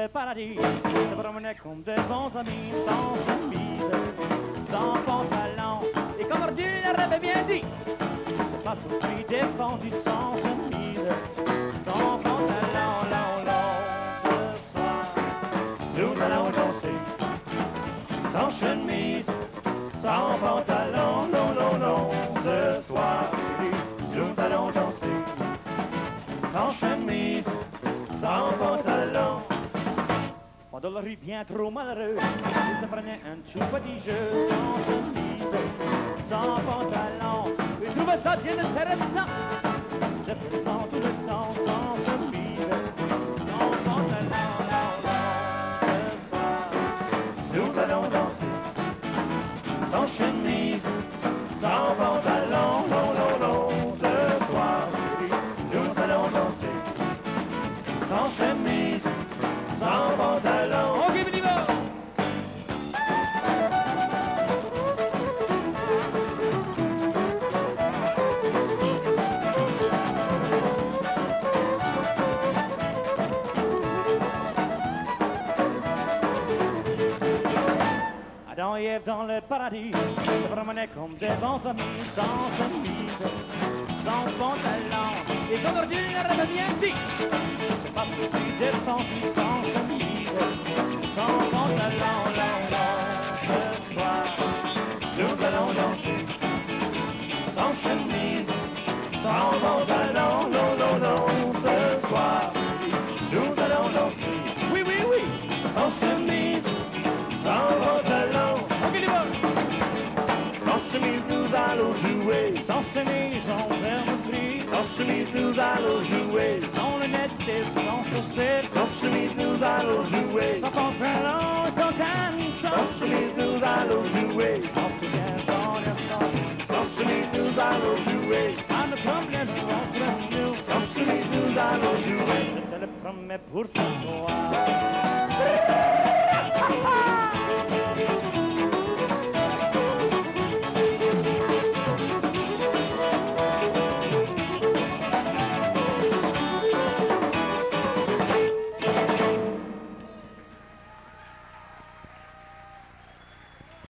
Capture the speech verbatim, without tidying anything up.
le paradis, se promenaient comme de bons amis, sans chemise, sans pantalon. Et comme Ordure avait bien dit, c'est pas tout de suite défendu sans chemise, sans pantalon, long, long. Ce soir, nous allons danser, sans chemise, sans pantalon, non, non, non. Ce soir, nous allons danser, sans chemise, sans pantalon. Pendant la rue bien trop malheureux, ils se prenaient un tout petit jeu, sans chemise, sans pantalon. Ils trouvaient ça bien intéressant, de présent tout le temps, sans chemise, sans pantalon, non, non. Ce soir, nous allons danser, sans chemise, sans pantalon, non, non, non. Ce soir, nous allons danser, sans chemise, sans pantalon. Ok, on y va. Adam et Ève dans le paradis se promenaient comme des bons amis, sans chemise, sans pantalon. Et comme Ordure avait bien dit, c'est pas tout de suite défendu sans chemise, sans pantalon, long, long. Ce soir, nous allons danser, sans chemise, sans pantalon, non, non, non. Ce soir, nous allons danser, oui, oui, oui, sans chemise, sans pantalon. Ok, les gars. Sans chemise, nous allons jouer, sans chemise, on ferme pris. Sans chemise, nous allons jouer, sans lunettes et sans chaussettes. Sans chemise, nous allons jouer, sans pantalon, sans canne. Sans chemise, nous allons jouer, sans soutien, sans instant. Sans chemise, nous allons jouer, à ne problème entre nous. Sans chemise, nous allons jouer, je te le promets pour ce soir.